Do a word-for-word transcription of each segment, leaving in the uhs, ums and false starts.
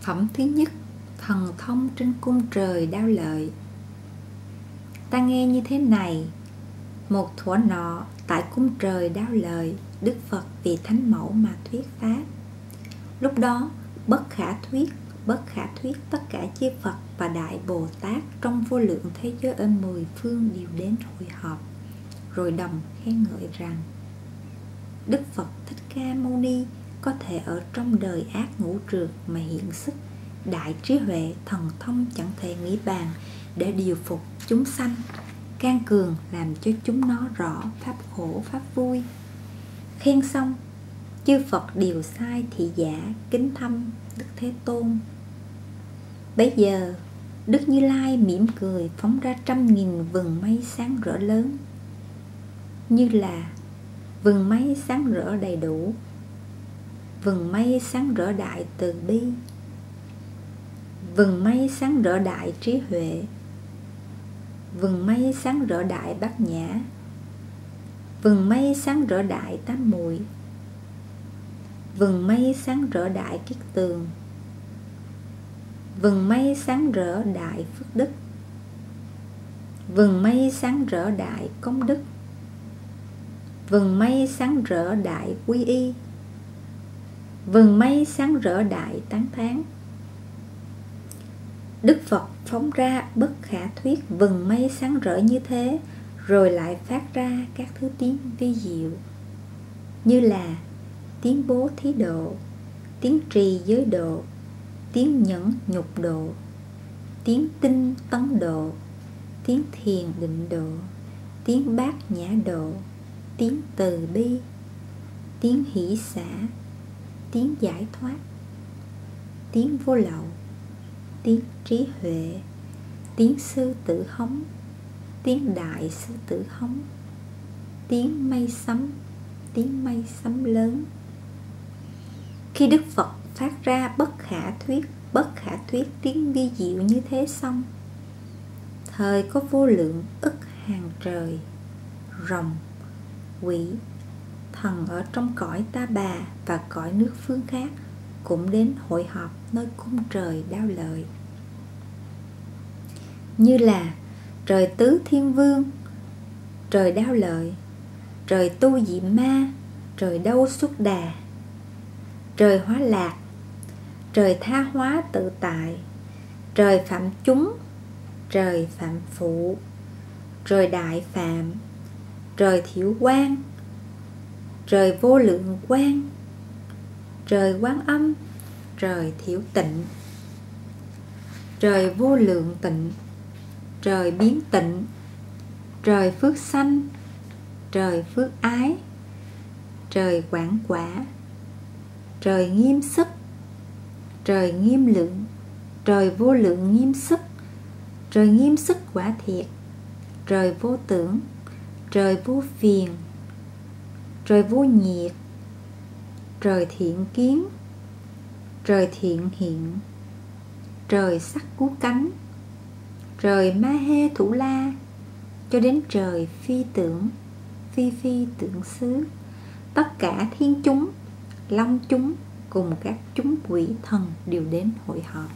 Phẩm thứ nhất, thần thông trên cung trời Đao Lợi. Ta nghe như thế này: một thuở nọ, tại cung trời Đao Lợi, Đức Phật vì thánh mẫu mà thuyết pháp. Lúc đó, bất khả thuyết, bất khả thuyết tất cả chư Phật và Đại Bồ Tát trong vô lượng thế giới ở mười phương đều đến hội họp, rồi đồng khen ngợi rằng: Đức Phật Thích Ca Mâu Ni có thể ở trong đời ác ngũ trượt mà hiện sức, đại trí huệ thần thông chẳng thể nghĩ bàn để điều phục chúng sanh, can cường làm cho chúng nó rõ pháp khổ pháp vui. Khen xong, chư Phật đều sai thị giả kính thăm Đức Thế Tôn. Bấy giờ Đức Như Lai mỉm cười phóng ra trăm nghìn vầng mây sáng rỡ lớn, như là vầng mây sáng rỡ đầy đủ, vầng mây sáng rỡ đại từ bi, vầng mây sáng rỡ đại trí huệ, vầng mây sáng rỡ đại bát nhã, vầng mây sáng rỡ đại tám muội, vầng mây sáng rỡ đại kiết tường, vầng mây sáng rỡ đại phước đức, vầng mây sáng rỡ đại công đức, vầng mây sáng rỡ đại quy y, vầng mây sáng rỡ đại tán thán. Đức Phật phóng ra bất khả thuyết vầng mây sáng rỡ như thế, rồi lại phát ra các thứ tiếng vi diệu, như là tiếng bố thí độ, tiếng trì giới độ, tiếng nhẫn nhục độ, tiếng tinh tấn độ, tiếng thiền định độ, tiếng bát nhã độ, tiếng từ bi, tiếng hỷ xả, tiếng giải thoát, tiếng vô lậu, tiếng trí huệ, tiếng sư tử hống, tiếng đại sư tử hống, tiếng mây sấm, tiếng mây sấm lớn. Khi Đức Phật phát ra bất khả thuyết, bất khả thuyết tiếng vi diệu như thế xong, thời có vô lượng ức hàng trời, rồng, quỷ, thần ở trong cõi Ta Bà và cõi nước phương khác cũng đến hội họp nơi cung trời Đao Lợi, như là trời Tứ Thiên Vương, trời Đao Lợi, trời Tu Diệm Ma, trời Đâu Xuất Đà, trời Hóa Lạc, trời Tha Hóa Tự Tại, trời Phạm Chúng, trời Phạm Phụ, trời Đại Phạm, trời Thiểu Quang, trời Vô Lượng Quang, trời Quán Âm, trời Thiểu Tịnh, trời Vô Lượng Tịnh, trời Biến Tịnh, trời Phước Sanh, trời Phước Ái, trời Quảng Quả, trời Nghiêm Sức, trời Nghiêm Lượng, trời Vô Lượng Nghiêm Sức, trời Nghiêm Sức Quả Thiệt, trời Vô Tưởng, trời Vô Phiền, trời Vô Nhiệt, trời Thiện Kiến, trời Thiện Hiện, trời Sắc Cú Cánh, trời Ma Hê Thủ La, cho đến trời Phi Tưởng, Phi Phi Tưởng Xứ, tất cả thiên chúng, long chúng cùng các chúng quỷ thần đều đến hội họp.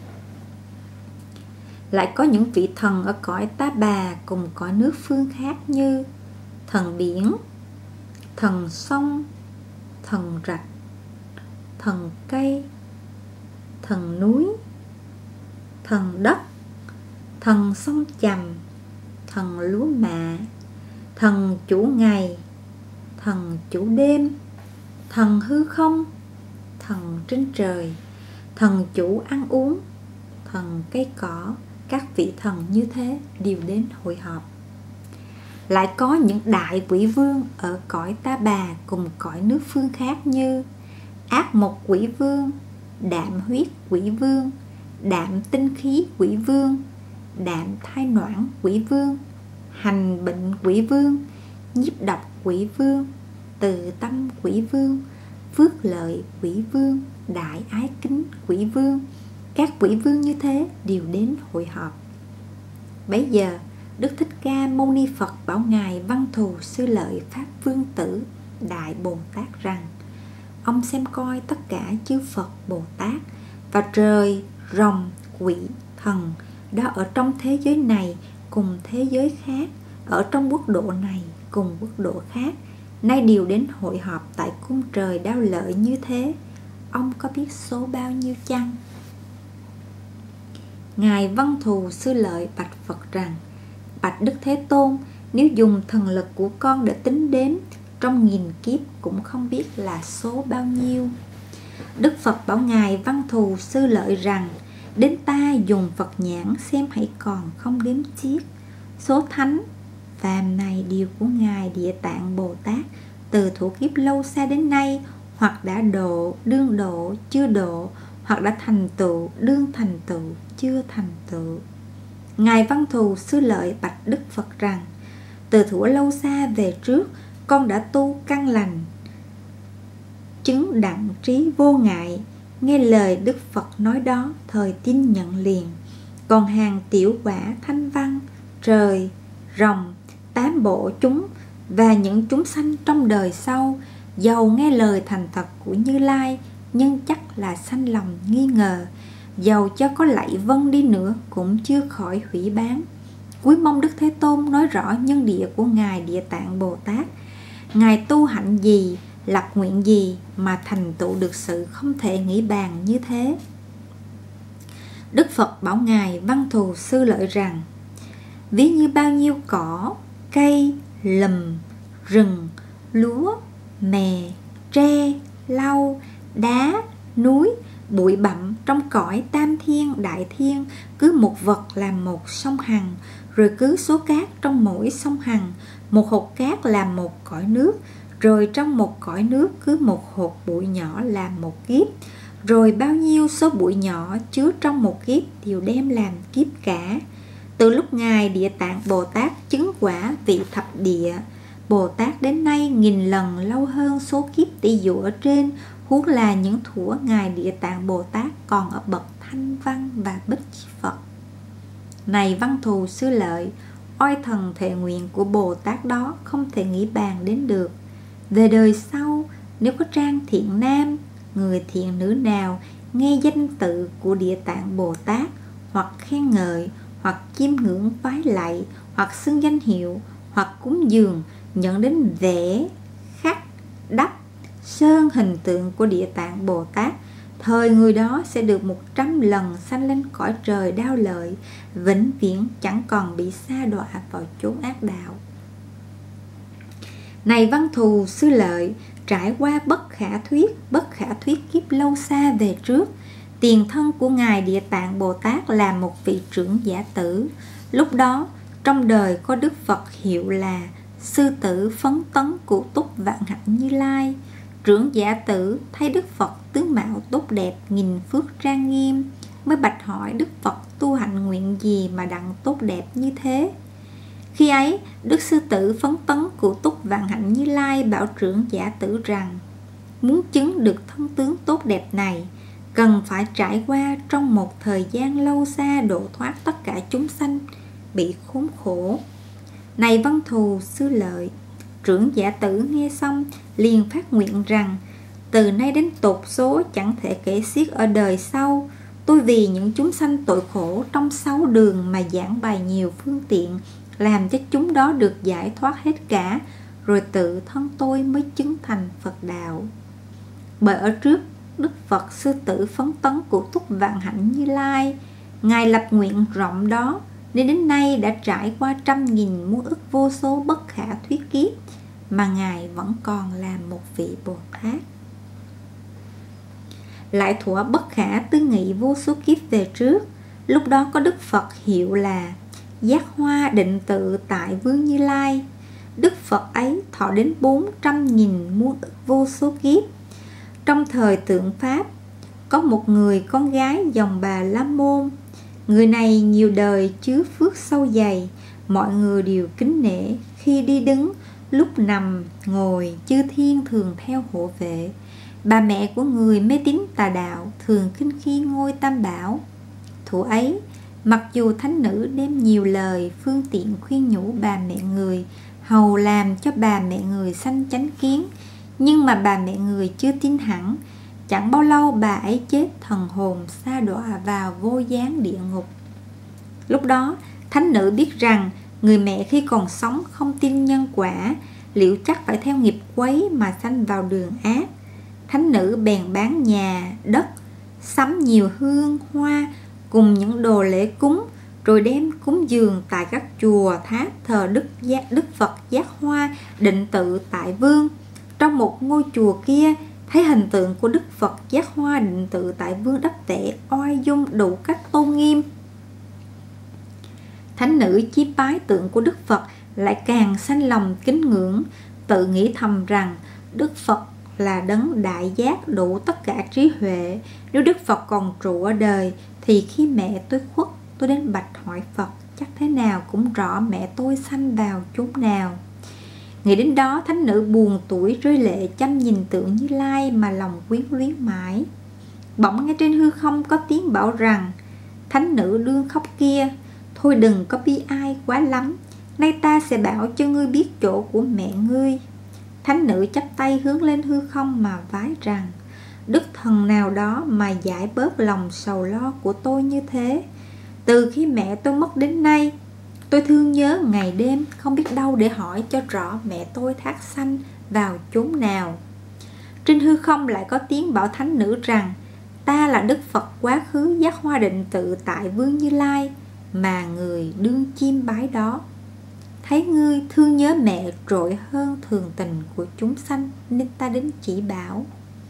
Lại có những vị thần ở cõi Ta Bà cùng cõi nước phương khác, như thần biển, thần sông, thần rạch, thần cây, thần núi, thần đất, thần sông Chầm, thần lúa mạ, thần chủ ngày, thần chủ đêm, thần hư không, thần trên trời, thần chủ ăn uống, thần cây cỏ, các vị thần như thế đều đến hội họp. Lại có những đại quỷ vương ở cõi Ta Bà cùng cõi nước phương khác, như ác mộc quỷ vương, đạm huyết quỷ vương, đạm tinh khí quỷ vương, đạm thai noãn quỷ vương, hành bệnh quỷ vương, nhiếp độc quỷ vương, từ tâm quỷ vương, phước lợi quỷ vương, đại ái kính quỷ vương, các quỷ vương như thế đều đến hội họp. Bấy giờ Đức Thích Ca Mâu Ni Phật bảo ngài Văn Thù Sư Lợi Pháp Vương Tử Đại Bồ Tát rằng: ông xem coi tất cả chư Phật Bồ Tát và trời, rồng, quỷ, thần đó ở trong thế giới này cùng thế giới khác, ở trong quốc độ này cùng quốc độ khác, nay đều đến hội họp tại cung trời Đao Lợi như thế. Ông có biết số bao nhiêu chăng? Ngài Văn Thù Sư Lợi bạch Phật rằng: Bạch Đức Thế Tôn, nếu dùng thần lực của con để tính đếm, trong nghìn kiếp cũng không biết là số bao nhiêu. Đức Phật bảo Ngài Văn Thù Sư Lợi rằng: Đến ta dùng Phật nhãn xem hãy còn không đếm xiết. Số thánh phàm này đều của Ngài Địa Tạng Bồ Tát từ thủ kiếp lâu xa đến nay, hoặc đã độ, đương độ, chưa độ, hoặc đã thành tựu, đương thành tựu, chưa thành tựu. Ngài Văn Thù Sư Lợi bạch Đức Phật rằng: Từ thuở lâu xa về trước, con đã tu căn lành, chứng đặng trí vô ngại. Nghe lời Đức Phật nói đó, thời tin nhận liền. Còn hàng tiểu quả thanh văn, trời, rồng, tám bộ chúng và những chúng sanh trong đời sau, dầu nghe lời thành thật của Như Lai, nhưng chắc là sanh lòng nghi ngờ, dầu cho có lạy vâng đi nữa cũng chưa khỏi hủy bán. Cuối mong Đức Thế Tôn nói rõ nhân địa của Ngài Địa Tạng Bồ Tát. Ngài tu hạnh gì, lập nguyện gì mà thành tựu được sự không thể nghĩ bàn như thế? Đức Phật bảo Ngài Văn Thù Sư Lợi rằng: Ví như bao nhiêu cỏ, cây, lùm, rừng, lúa, mè, tre, lau, đá, núi, bụi bặm trong cõi tam thiên đại thiên, cứ một vật làm một sông Hằng, rồi cứ số cát trong mỗi sông Hằng, một hột cát làm một cõi nước, rồi trong một cõi nước cứ một hột bụi nhỏ làm một kiếp, rồi bao nhiêu số bụi nhỏ chứa trong một kiếp đều đem làm kiếp cả. Từ lúc Ngài Địa Tạng Bồ Tát chứng quả vị thập địa Bồ Tát đến nay nghìn lần lâu hơn số kiếp tỷ dụ ở trên, huống là những thuở Ngài Địa Tạng Bồ Tát còn ở bậc thanh văn và bích Phật. Này Văn Thù Sư Lợi, oai thần thệ nguyện của Bồ Tát đó không thể nghĩ bàn đến được. Về đời sau, nếu có trang thiện nam, người thiện nữ nào nghe danh tự của Địa Tạng Bồ Tát, hoặc khen ngợi, hoặc chiêm ngưỡng vái lạy, hoặc xưng danh hiệu, hoặc cúng dường, nhận đến vẽ, khắc, đắp, sơn hình tượng của Địa Tạng Bồ Tát, thời người đó sẽ được một trăm lần sanh lên cõi trời Đao Lợi, vĩnh viễn chẳng còn bị sa đọa vào chốn ác đạo. Này Văn Thù Sư Lợi, trải qua bất khả thuyết, bất khả thuyết kiếp lâu xa về trước, tiền thân của Ngài Địa Tạng Bồ Tát là một vị trưởng giả tử. Lúc đó trong đời có Đức Phật hiệu là Sư Tử Phấn Tấn Cụ Túc Vạn Hạnh Như Lai. Trưởng giả tử thấy Đức Phật tướng mạo tốt đẹp, nghìn phước trang nghiêm, mới bạch hỏi Đức Phật tu hạnh nguyện gì mà đặng tốt đẹp như thế. Khi ấy Đức Sư Tử Phấn Tấn Cụ Túc Vạn Hạnh Như Lai bảo trưởng giả tử rằng: Muốn chứng được thân tướng tốt đẹp này, cần phải trải qua trong một thời gian lâu xa độ thoát tất cả chúng sanh bị khốn khổ. Này Văn Thù Sư Lợi, trưởng giả tử nghe xong liền phát nguyện rằng: Từ nay đến tột số chẳng thể kể xiết ở đời sau, tôi vì những chúng sanh tội khổ trong sáu đường mà giảng bài nhiều phương tiện, làm cho chúng đó được giải thoát hết cả, rồi tự thân tôi mới chứng thành Phật đạo. Bởi ở trước Đức Phật Sư Tử Phấn Tấn Cụ Túc Vạn Hạnh Như Lai, Ngài lập nguyện rộng đó, nên đến nay đã trải qua trăm nghìn muôn ức vô số bất khả thuyết kiếp, mà Ngài vẫn còn là một vị Bồ Tát. Lại thuở bất khả tư nghị vô số kiếp về trước, lúc đó có Đức Phật hiệu là Giác Hoa Định Tự tại Vương Như Lai. Đức Phật ấy thọ đến bốn trăm nghìn muôn ức vô số kiếp. Trong thời tượng Pháp, có một người con gái dòng Bà La Môn. Người này nhiều đời chứa phước sâu dày, mọi người đều kính nể. Khi đi đứng, lúc nằm, ngồi, chư thiên thường theo hộ vệ. Bà mẹ của người mê tín tà đạo thường khinh khi ngôi Tam Bảo. Thủ ấy, mặc dù thánh nữ đem nhiều lời phương tiện khuyên nhủ bà mẹ người, hầu làm cho bà mẹ người sanh chánh kiến, nhưng mà bà mẹ người chưa tin hẳn. Chẳng bao lâu bà ấy chết, thần hồn sa đọa vào vô gián địa ngục. Lúc đó thánh nữ biết rằng người mẹ khi còn sống không tin nhân quả, liệu chắc phải theo nghiệp quấy mà sanh vào đường ác. Thánh nữ bèn bán nhà, đất, sắm nhiều hương, hoa cùng những đồ lễ cúng, rồi đem cúng dường tại các chùa tháp thờ Đức, Đức Phật Giác Hoa Định Tự tại Vương. Trong một ngôi chùa kia, thấy hình tượng của Đức Phật Giác Hoa Định Tự tại Vương đắp tệ oai dung đủ cách tôn nghiêm. Thánh nữ chiêm bái tượng của Đức Phật lại càng sanh lòng kính ngưỡng, tự nghĩ thầm rằng Đức Phật là đấng đại giác đủ tất cả trí huệ. Nếu Đức Phật còn trụ ở đời thì khi mẹ tôi khuất, tôi đến bạch hỏi Phật, chắc thế nào cũng rõ mẹ tôi sanh vào chốn nào. Nghĩ đến đó, thánh nữ buồn tủi rơi lệ chăm nhìn tượng Như Lai mà lòng quyến luyến mãi. Bỗng nghe trên hư không có tiếng bảo rằng: thánh nữ đương khóc kia, thôi đừng có bi ai quá lắm, nay ta sẽ bảo cho ngươi biết chỗ của mẹ ngươi. Thánh nữ chắp tay hướng lên hư không mà vái rằng: Đức thần nào đó mà giải bớt lòng sầu lo của tôi như thế. Từ khi mẹ tôi mất đến nay, tôi thương nhớ ngày đêm, không biết đâu để hỏi cho rõ mẹ tôi thác sanh vào chốn nào. Trên hư không lại có tiếng bảo thánh nữ rằng: ta là Đức Phật quá khứ Giác Hoa Định Tự tại Vương Như Lai mà người đương chiêm bái đó. Thấy ngươi thương nhớ mẹ trội hơn thường tình của chúng sanh, nên ta đến chỉ bảo.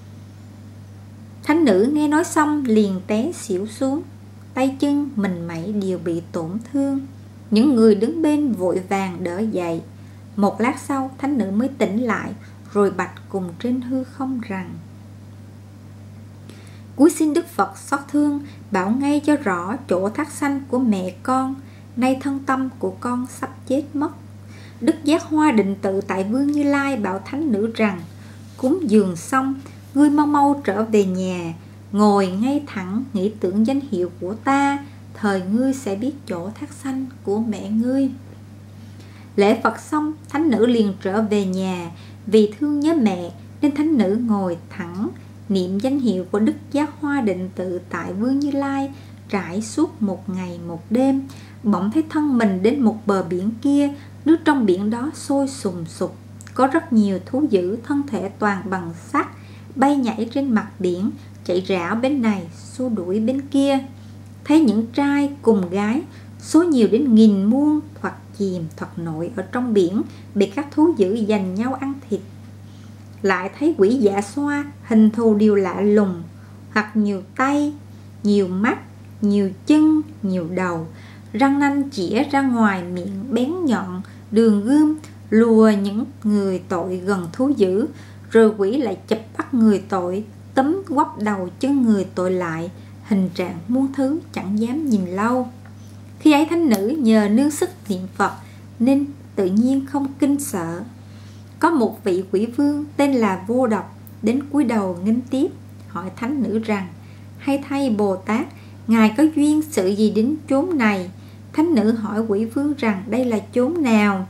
Thánh nữ nghe nói xong liền té xỉu xuống, tay chân mình mẩy đều bị tổn thương. Những người đứng bên vội vàng đỡ dậy. Một lát sau thánh nữ mới tỉnh lại, rồi bạch cùng trên hư không rằng: cúi xin Đức Phật xót thương, bảo ngay cho rõ chỗ thác sanh của mẹ con. Nay thân tâm của con sắp chết mất. Đức Giác Hoa Định Tự tại Vương Như Lai bảo thánh nữ rằng: cúng dường xong, ngươi mau mau trở về nhà, ngồi ngay thẳng nghĩ tưởng danh hiệu của ta, thời ngươi sẽ biết chỗ thác sanh của mẹ ngươi. Lễ Phật xong, thánh nữ liền trở về nhà. Vì thương nhớ mẹ nên thánh nữ ngồi thẳng niệm danh hiệu của Đức Giác Hoa Định Tự tại Vương Như Lai trải suốt một ngày một đêm. Bỗng thấy thân mình đến một bờ biển kia, nước trong biển đó sôi sùng sục, có rất nhiều thú dữ thân thể toàn bằng sắt bay nhảy trên mặt biển, chạy rảo bên này xua đuổi bên kia. Thấy những trai cùng gái số nhiều đến nghìn muôn, hoặc chìm hoặc nổi ở trong biển, bị các thú dữ giành nhau ăn thịt. Lại thấy quỷ dạ xoa hình thù đều lạ lùng, hoặc nhiều tay, nhiều mắt, nhiều chân, nhiều đầu, răng nanh chĩa ra ngoài miệng bén nhọn, đường gươm lùa những người tội gần thú dữ. Rồi quỷ lại chụp bắt người tội, tấm quắp đầu chân người tội lại, hình trạng muôn thứ chẳng dám nhìn lâu. Khi ấy thánh nữ nhờ nương sức niệm Phật nên tự nhiên không kinh sợ. Có một vị quỷ vương tên là Vô Độc đến cúi đầu nghênh tiếp, hỏi thánh nữ rằng: hay thay Bồ Tát, ngài có duyên sự gì đến chốn này? Thánh nữ hỏi quỷ vương rằng đây là chốn nào?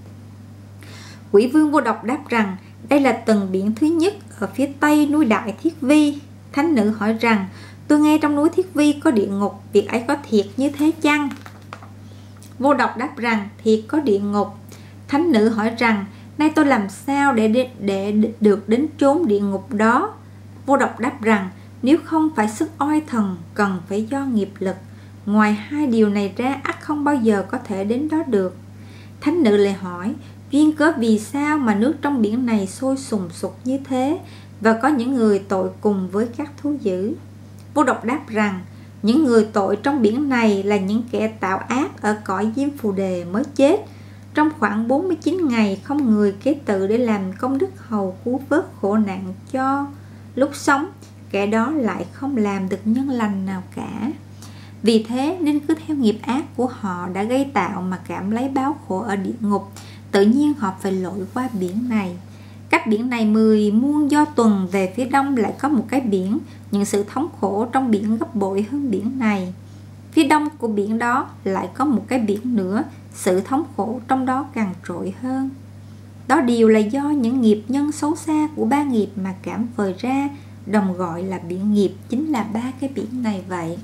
Quỷ vương Vô Độc đáp rằng đây là tầng biển thứ nhất ở phía tây núi Đại Thiết Vi. Thánh nữ hỏi rằng: tôi nghe trong núi Thiết Vi có địa ngục, việc ấy có thiệt như thế chăng? Vô Độc đáp rằng thiệt có địa ngục. Thánh nữ hỏi rằng: nay tôi làm sao để, để, để được đến chốn địa ngục đó? Vô Độc đáp rằng nếu không phải sức oai thần, cần phải do nghiệp lực. Ngoài hai điều này ra ắt không bao giờ có thể đến đó được. Thánh nữ lại hỏi: duyên cớ vì sao mà nước trong biển này sôi sùng sục như thế, và có những người tội cùng với các thú dữ? Vô Độc đáp rằng những người tội trong biển này là những kẻ tạo ác ở cõi Diêm Phù Đề mới chết. Trong khoảng bốn mươi chín ngày không người kế tự để làm công đức hầu cứu vớt khổ nạn cho lúc sống, kẻ đó lại không làm được nhân lành nào cả. Vì thế nên cứ theo nghiệp ác của họ đã gây tạo mà cảm lấy báo khổ ở địa ngục, tự nhiên họ phải lội qua biển này. Cách biển này mười muôn do tuần về phía đông lại có một cái biển, những sự thống khổ trong biển gấp bội hơn biển này. Phía đông của biển đó lại có một cái biển nữa, sự thống khổ trong đó càng trội hơn. Đó đều là do những nghiệp nhân xấu xa của ba nghiệp mà cảm vời ra đồng gọi là biển nghiệp, chính là ba cái biển này vậy.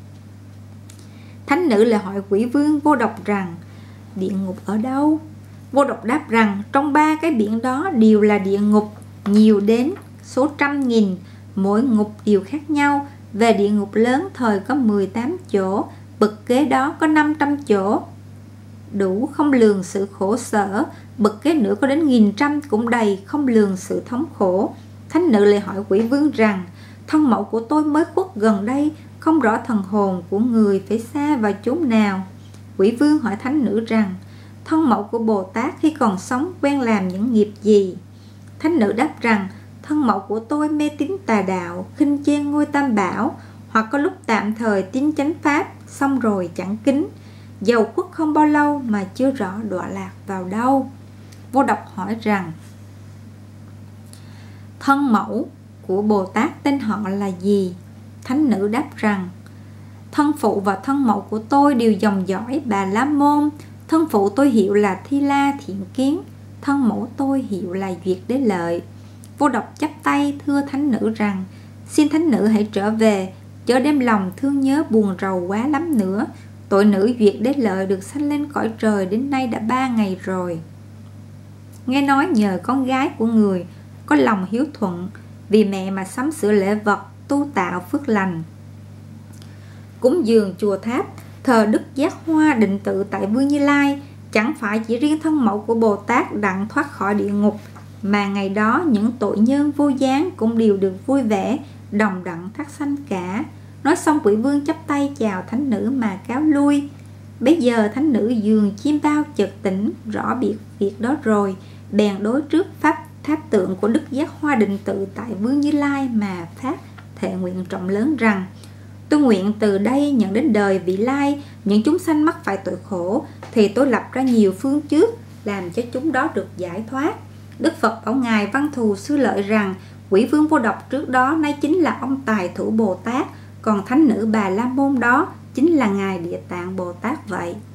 Thánh nữ lại hỏi quỷ vương Vô Độc rằng địa ngục ở đâu? Vô Độc đáp rằng trong ba cái biển đó đều là địa ngục, nhiều đến số trăm nghìn, mỗi ngục đều khác nhau. Về địa ngục lớn thời có mười tám chỗ, bậc kế đó có năm trăm chỗ, đủ không lường sự khổ sở. Bậc kế nữa có đến nghìn trăm, cũng đầy không lường sự thống khổ. Thánh nữ lại hỏi quỷ vương rằng thân mẫu của tôi mới khuất gần đây, không rõ thần hồn của người phải xa vào chốn nào. Quỷ vương hỏi thánh nữ rằng thân mẫu của Bồ Tát khi còn sống quen làm những nghiệp gì? Thánh nữ đáp rằng thân mẫu của tôi mê tín tà đạo, khinh chê ngôi Tam Bảo, hoặc có lúc tạm thời tín chánh pháp, xong rồi chẳng kính, dầu khuất không bao lâu mà chưa rõ đọa lạc vào đâu. Vô Độc hỏi rằng thân mẫu của Bồ Tát tên họ là gì? Thánh nữ đáp rằng thân phụ và thân mẫu của tôi đều dòng dõi Bà La Môn. Thân phụ tôi hiệu là Thi La Thiện Kiến, thân mẫu tôi hiệu là Duyệt Đế Lợi. Vô Độc chắp tay thưa thánh nữ rằng xin thánh nữ hãy trở về, chớ đem lòng thương nhớ buồn rầu quá lắm nữa. Tội nữ Duyệt Đế Lợi được sanh lên cõi trời đến nay đã ba ngày rồi. Nghe nói nhờ con gái của người có lòng hiếu thuận, vì mẹ mà sắm sửa lễ vật, tu tạo phước lành, cúng dường chùa tháp, thờ Đức Giác Hoa Định Tự tại Vương Như Lai. Chẳng phải chỉ riêng thân mẫu của Bồ Tát đặng thoát khỏi địa ngục, mà ngày đó những tội nhân vô gián cũng đều được vui vẻ, đồng đặng thác sanh cả. Nói xong quỷ vương chắp tay chào thánh nữ mà cáo lui. Bây giờ thánh nữ giường chim bao chợt tỉnh, rõ biệt việc đó rồi, bèn đối trước pháp tháp tượng của Đức Giác Hoa Định Tự tại Vương Như Lai mà phát thệ nguyện trọng lớn rằng tôi nguyện từ đây nhận đến đời vị lai, những chúng sanh mắc phải tội khổ, thì tôi lập ra nhiều phương trước làm cho chúng đó được giải thoát. Đức Phật bảo ngài Văn Thù Sư Lợi rằng quỷ vương Vô Độc trước đó nay chính là ông Tài Thủ Bồ Tát, còn thánh nữ Bà La Môn đó chính là ngài Địa Tạng Bồ Tát vậy.